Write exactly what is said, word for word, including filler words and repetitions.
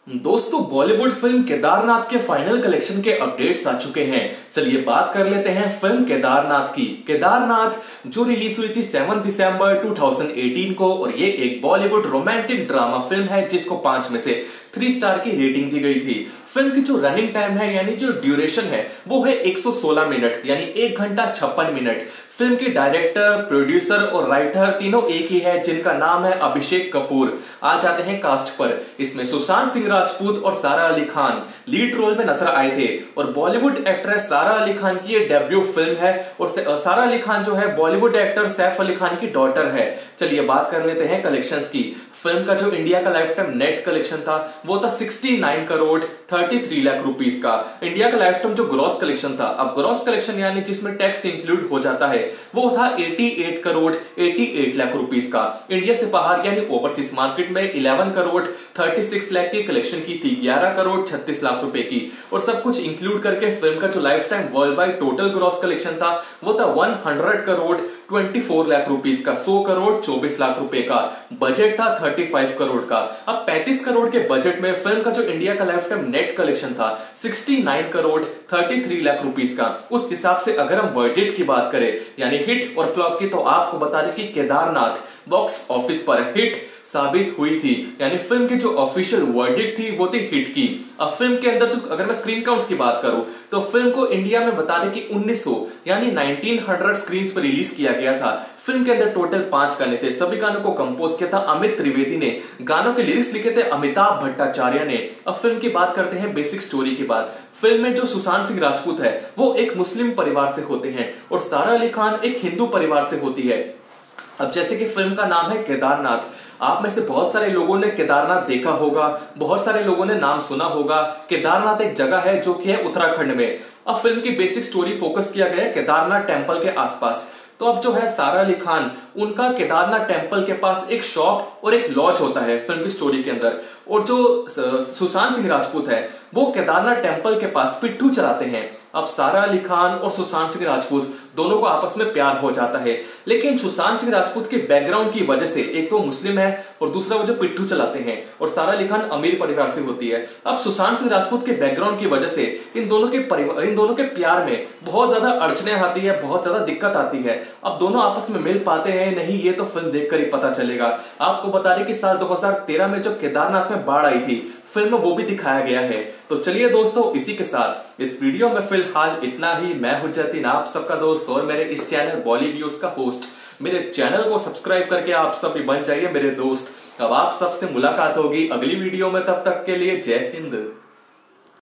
दोस्तों, बॉलीवुड फिल्म केदारनाथ के final collection के अपडेट्स आ चुके हैं। चलिए बात कर लेते हैं फिल्म केदारनाथ की। केदारनाथ जो रिलीज हुई थी सात दिसंबर दो हज़ार अठारह को और ये एक बॉलीवुड रोमांटिक ड्रामा फिल्म है जिसको पांच में से थ्री स्टार की रेटिंग दी गई थी। फिल्म की जो रनिंग टाइम है यानी जो ड्यूरेशन है वो है एक सौ सोलह मिनट यानी एक घंटा छप्पन मिनट। फिल्म के डायरेक्टर, प्रोड्यूसर और राइटर तीनों एक ही है जिनका नाम है अभिषेक कपूर। आ जाते हैं कास्ट पर। इसमें सुशांत सिंह राजपूत और सारा अली खान लीड रोल में नजर आए थे और बॉलीवुड एक्ट्रेस सारा अली खान की ये डेब्यू फिल्म है और सारा अली खान जो है बॉलीवुड एक्टर सैफ अली खान की डॉटर है। चलिए बात कर लेते हैं कलेक्शंस की। फिल्म का जो इंडिया का लाइफ टाइम नेट कलेक्शन था वो था उनहत्तर करोड़ तैंतीस लाख रुपीस का। इंडिया का लाइफ टाइम जो ग्रॉस कलेक्शन था, अब ग्रॉस कलेक्शन यानी जिसमें टैक्स इंक्लूड हो जाता है, वो था अठासी करोड़ अठासी लाख रुपीस का। इंडिया से बाहर यानी ओवरसीज मार्केट में ग्यारह करोड़ छत्तीस लाख की कलेक्शन की थी, ग्यारह करोड़ छत्तीस लाख रुपए की। और सब कुछ इंक्लूड करके फिल्म का जो lifetime worldwide total gross collection था वो था सौ करोड़ चौबीस लाख रुपीस का, सौ करोड़ चौबीस लाख रुपए का। बजट था पैंतीस करोड़ का। अब पैंतीस करोड़ के बजट में फिल्म का जो इंडिया का लाइफ टाइम नेट कलेक्शन था उनहत्तर करोड़ तैंतीस लाख रुपीस का। उस हिसाब से अगर हम वर्डिक्ट की बात करें यानी हिट और फ्लॉप की, तो आपको बता दें कि केदारनाथ बॉक्स ऑफिस पर हिट साबित हुई थी। यानी फिल्म की जो ऑफिशियल वर्डिक्ट थी वो थी हिट की। अब फिल्म के अंदर जो अगर मैं स्क्रीन काउंट्स की बात करूं तो फिल्म को इंडिया में बता दें कि उन्नीस सौ यानी उन्नीस सौ स्क्रीन पर रिलीज किया गया था। फिल्म के अंदर टोटल पांच गाने थे। सभी गानों को कंपोज किया था अमित त्रिवेदी ने। गानों के लिरिक्स लिखे थे अमिताभ भट्टाचार्य ने। अब फिल्म की बात करते हैं बेसिक स्टोरी की बात। फिल्म में जो सुशांत सिंह राजपूत है वो एक मुस्लिम परिवार से होते हैं और सारा अली खान एक हिंदू परिवार से होती है। अब जैसे कि फिल्म का नाम है केदारनाथ, आप में से बहुत सारे लोगों ने केदारनाथ देखा होगा, बहुत सारे लोगों ने नाम सुना होगा। केदारनाथ एक जगह है जो कि है उत्तराखंड में। अब फिल्म की बेसिक स्टोरी फोकस किया गया है केदारनाथ टेम्पल के आसपास। तो अब जो है सारा अली खान, उनका केदारनाथ टेम्पल के पास एक शॉप और एक लॉज होता है फिल्म की स्टोरी के अंदर। और जो सुशांत सिंह राजपूत है वो केदारनाथ टेम्पल के पास पिट्ठू चलाते हैं। अब सारा अली खान और सुशांत सिंह राजपूत दोनों को आपस में प्यार हो जाता है, लेकिन सुशांत सिंह राजपूत के बैकग्राउंड की वजह से एक तो मुस्लिम है और दूसरा वो जो पिट्ठू चलाते हैं, और सारा अली खान अमीर परिवार से होती है। अब सुशांत सिंह राजपूत के बैकग्राउंड की वजह से इन दोनों के परिवार इन दोनों के प्यार में बहुत ज्यादा अड़चने आती है, बहुत ज्यादा दिक्कत आती है। अब दोनों आपस में मिल पाते हैं नहीं, ये तो फिल्म देखकर ही पता चलेगा। आपको बता दें कि साल दो हजार तेरह में जो केदारनाथ में बाढ़ आई थी फिल्म में वो भी दिखाया गया है। तो चलिए दोस्तों, इसी के साथ इस वीडियो में फिलहाल इतना ही। मैं हूं जतिन, आप सबका दोस्त और मेरे इस चैनल बॉलीवुड न्यूज का होस्ट। मेरे चैनल को सब्सक्राइब करके आप सब भी बन जाइए मेरे दोस्त। अब आप सबसे मुलाकात होगी अगली वीडियो में, तब तक के लिए जय हिंद।